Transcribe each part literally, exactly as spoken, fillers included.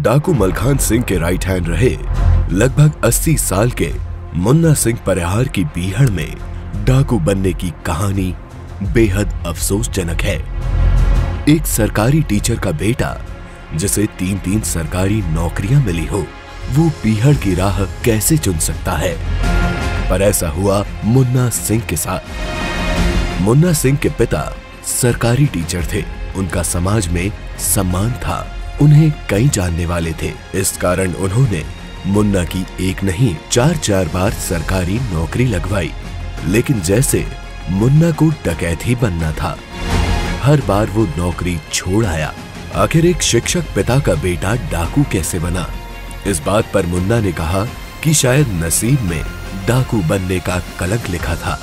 डाकू मलखान सिंह के right hand रहे लगभग अस्सी साल के मुन्ना सिंह परिहार की बीहड़ में डाकू बनने की कहानी बेहद अफसोसजनक है। एक सरकारी टीचर का बेटा जिसे तीन तीन सरकारी नौकरियां मिली हो, वो बीहड़ की राह कैसे चुन सकता है? पर ऐसा हुआ मुन्ना सिंह के साथ। मुन्ना सिंह के पिता सरकारी टीचर थे, उनका समाज में सम्मान था, उन्हें कई जानने वाले थे। इस कारण उन्होंने मुन्ना की एक नहीं चार चार बार सरकारी नौकरी लगवाई। लेकिन जैसे मुन्ना को डकैत ही बनना था, हर बार वो नौकरी छोड़ आया। आखिर एक शिक्षक पिता का बेटा डाकू कैसे बना? इस बात पर मुन्ना ने कहा कि शायद नसीब में डाकू बनने का कलंक लिखा था।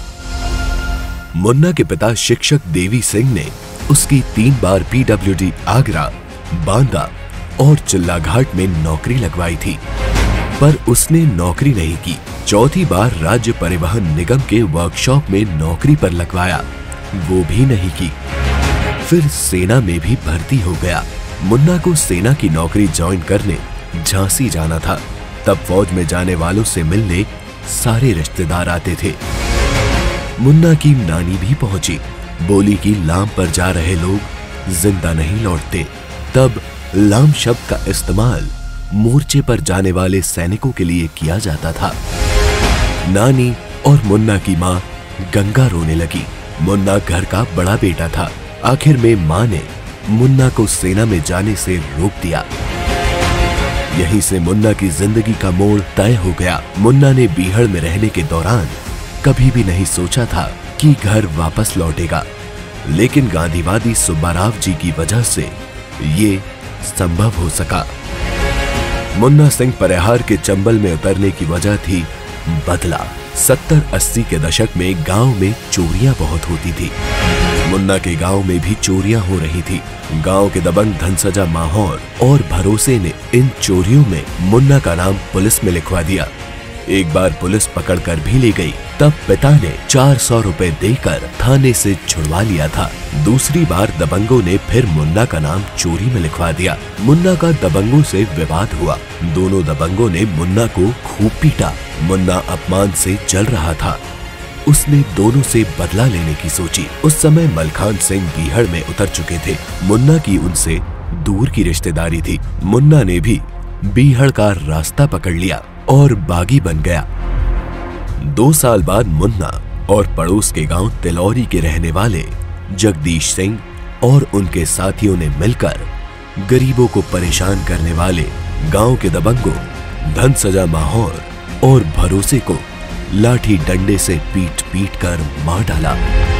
मुन्ना के पिता शिक्षक देवी सिंह ने उसकी तीन बार पीडब्ल्यूडी आगरा, बांदा और चिल्लाघाट में नौकरी लगवाई थी, पर उसने नौकरी नहीं की। चौथी बार राज्य परिवहन निगम के वर्कशॉप में नौकरी पर लगवाया, वो भी नहीं की। फिर सेना में भी भर्ती हो गया। मुन्ना को सेना की नौकरी ज्वाइन करने झांसी जाना था। तब फौज में जाने वालों से मिलने सारे रिश्तेदार आते थे। मुन्ना की नानी भी पहुंची, बोली कि लाम पर जा रहे लोग जिंदा नहीं लौटते। तब लाम शब्द का इस्तेमाल मोर्चे पर जाने वाले सैनिकों के लिए किया जाता था। नानी और मुन्ना की मां गंगा रोने लगी। मुन्ना घर का बड़ा बेटा था। आखिर में मां ने मुन्ना को सेना में जाने से रोक दिया। यहीं से मुन्ना की जिंदगी का मोड़ तय हो गया। मुन्ना ने बीहड़ में रहने के दौरान कभी भी नहीं सोचा था कि घर वापस लौटेगा, लेकिन गांधीवादी सुब्बाराव जी की वजह से ये संभव हो सका। मुन्ना सिंह परिहार के चंबल में उतरने की वजह थी बदला। सत्तर अस्सी के दशक में गांव में चोरियां बहुत होती थी। मुन्ना के गांव में भी चोरियां हो रही थी। गांव के दबंग धनसजा माहौर और भरोसे ने इन चोरियों में मुन्ना का नाम पुलिस में लिखवा दिया। एक बार पुलिस पकड़कर भी ले गई, तब पिता ने चार सौ रुपए देकर थाने से छुड़वा लिया था। दूसरी बार दबंगों ने फिर मुन्ना का नाम चोरी में लिखवा दिया। मुन्ना का दबंगों से विवाद हुआ। दोनों दबंगों ने मुन्ना को खूब पीटा। मुन्ना अपमान से जल रहा था। उसने दोनों से बदला लेने की सोची। उस समय मलखान सिंह बीहड़ में उतर चुके थे। मुन्ना की उनसे दूर की रिश्तेदारी थी। मुन्ना ने भी बीहड़ का रास्ता पकड़ लिया और बागी बन गया। दो साल बाद मुन्ना और पड़ोस के गांव तिलौरी के रहने वाले जगदीश सिंह और उनके साथियों ने मिलकर गरीबों को परेशान करने वाले गांव के दबंगों धनसजा माहौर और भरोसे को लाठी डंडे से पीट पीट कर मार डाला।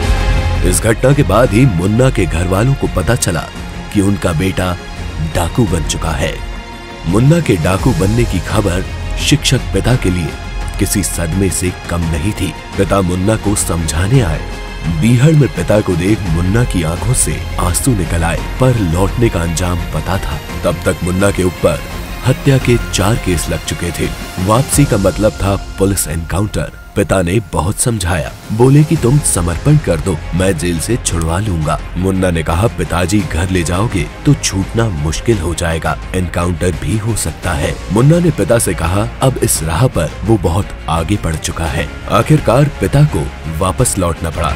इस घटना के बाद ही मुन्ना के घर वालों को पता चला कि उनका बेटा डाकू बन चुका है। मुन्ना के डाकू बनने की खबर शिक्षक पिता के लिए किसी सदमे से कम नहीं थी। पिता मुन्ना को समझाने आए। बीहड़ में पिता को देख मुन्ना की आंखों से आंसू निकल आए, पर लौटने का अंजाम पता था। तब तक मुन्ना के ऊपर हत्या के चार केस लग चुके थे। वापसी का मतलब था पुलिस एनकाउंटर। पिता ने बहुत समझाया, बोले कि तुम समर्पण कर दो, मैं जेल से छुड़वा लूंगा। मुन्ना ने कहा, पिताजी घर ले जाओगे तो छूटना मुश्किल हो जाएगा, एनकाउंटर भी हो सकता है। मुन्ना ने पिता से कहा, अब इस राह पर वो बहुत आगे बढ़ चुका है। आखिरकार पिता को वापस लौटना पड़ा।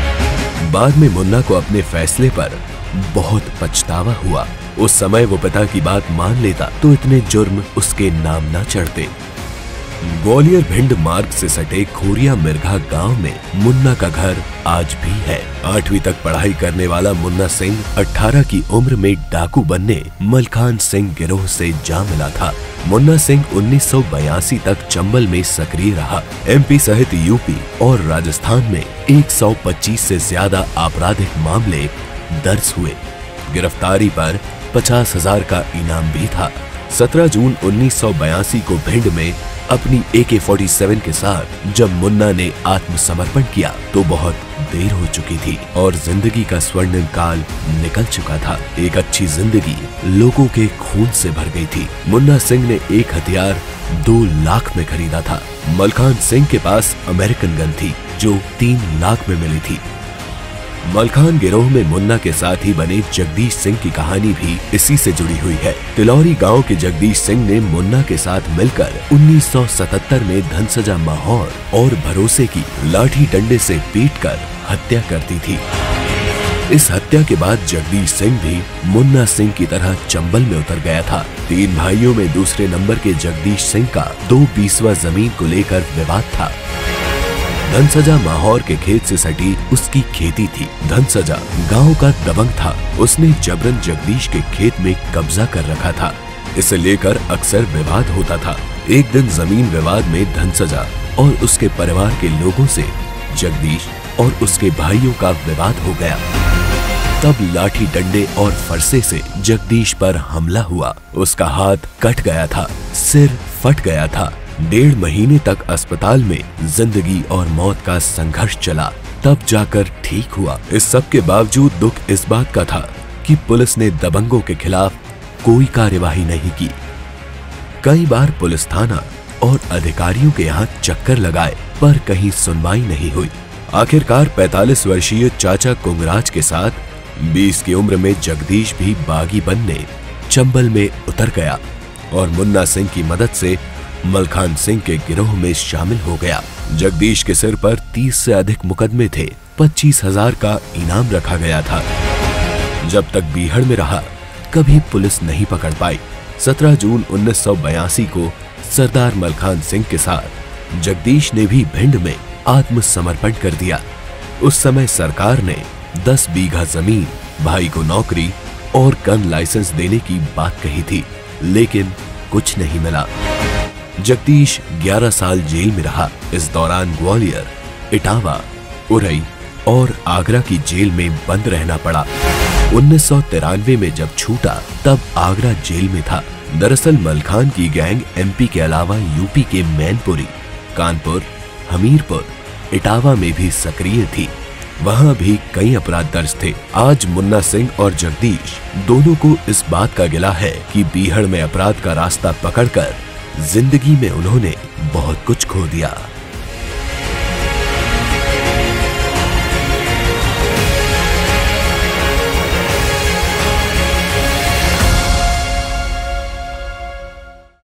बाद में मुन्ना को अपने फैसले पर बहुत पछतावा हुआ। उस समय वो पिता की बात मान लेता तो इतने जुर्म उसके नाम न चढ़ते। ग्वालियर भिंड मार्ग से सटे खोरिया मिर्घा गांव में मुन्ना का घर आज भी है। आठवीं तक पढ़ाई करने वाला मुन्ना सिंह अठारह की उम्र में डाकू बनने मलखान सिंह गिरोह से जा मिला था। मुन्ना सिंह उन्नीस सौ बयासी तक चंबल में सक्रिय रहा। एमपी सहित यूपी और राजस्थान में एक सौ पच्चीस से ज्यादा आपराधिक मामले दर्ज हुए। गिरफ्तारी पर पचास हजार का इनाम भी था। सत्रह जून उन्नीस सौ बयासी को भिंड में अपनी ए के सैंतालीस के साथ जब मुन्ना ने आत्मसमर्पण किया तो बहुत देर हो चुकी थी और जिंदगी का स्वर्णिम काल निकल चुका था। एक अच्छी जिंदगी लोगों के खून से भर गई थी। मुन्ना सिंह ने एक हथियार दो लाख में खरीदा था। मलखान सिंह के पास अमेरिकन गन थी जो तीन लाख में मिली थी। मलखान गिरोह में मुन्ना के साथ ही बने जगदीश सिंह की कहानी भी इसी से जुड़ी हुई है। तिलौरी गांव के जगदीश सिंह ने मुन्ना के साथ मिलकर उन्नीस सौ सतहत्तर में धनसजा माहौर और भरोसे की लाठी डंडे से पीटकर हत्या कर दी थी। इस हत्या के बाद जगदीश सिंह भी मुन्ना सिंह की तरह चंबल में उतर गया था। तीन भाइयों में दूसरे नंबर के जगदीश सिंह का दो बीसवा जमीन को लेकर विवाद था। धनसजा माहौर के खेत से सटी उसकी खेती थी। धनसजा गांव का दबंग था। उसने जबरन जगदीश के खेत में कब्जा कर रखा था। इसे लेकर अक्सर विवाद होता था। एक दिन जमीन विवाद में धनसजा और उसके परिवार के लोगों से जगदीश और उसके भाइयों का विवाद हो गया। तब लाठी डंडे और फरसे से जगदीश पर हमला हुआ। उसका हाथ कट गया था, सिर फट गया था। डेढ़ महीने तक अस्पताल में जिंदगी और मौत का संघर्ष चला, तब जाकर ठीक हुआ। इस सब के बावजूद दुख इस बात का था कि पुलिस ने दबंगों के खिलाफ कोई कार्यवाही नहीं की। कई बार पुलिस थाना और अधिकारियों के यहाँ चक्कर लगाए पर कहीं सुनवाई नहीं हुई। आखिरकार पैंतालीस वर्षीय चाचा कुंगराज के साथ बीस की उम्र में जगदीश भी बागी बनने चंबल में उतर गया और मुन्ना सिंह की मदद से मलखान सिंह के गिरोह में शामिल हो गया। जगदीश के सिर पर तीस से अधिक मुकदमे थे। पच्चीस हजार का इनाम रखा गया था। जब तक बीहड़ में रहा कभी पुलिस नहीं पकड़ पाई। सत्रह जून उन्नीस सौ बयासी को सरदार मलखान सिंह के साथ जगदीश ने भी भिंड में आत्मसमर्पण कर दिया। उस समय सरकार ने दस बीघा जमीन, भाई को नौकरी और गन लाइसेंस देने की बात कही थी, लेकिन कुछ नहीं मिला। जगदीश ग्यारह साल जेल में रहा। इस दौरान ग्वालियर, इटावा, उरई और आगरा की जेल में बंद रहना पड़ा। उन्नीस सौ तिरानवे में जब छूटा तब आगरा जेल में था। दरअसल मलखान की गैंग एमपी के अलावा यूपी के मैनपुरी, कानपुर, हमीरपुर, इटावा में भी सक्रिय थी। वहां भी कई अपराध दर्ज थे। आज मुन्ना सिंह और जगदीश दोनों को इस बात का गिला है कि बीहड़ में अपराध का रास्ता पकड़कर जिंदगी में उन्होंने बहुत कुछ खो दिया।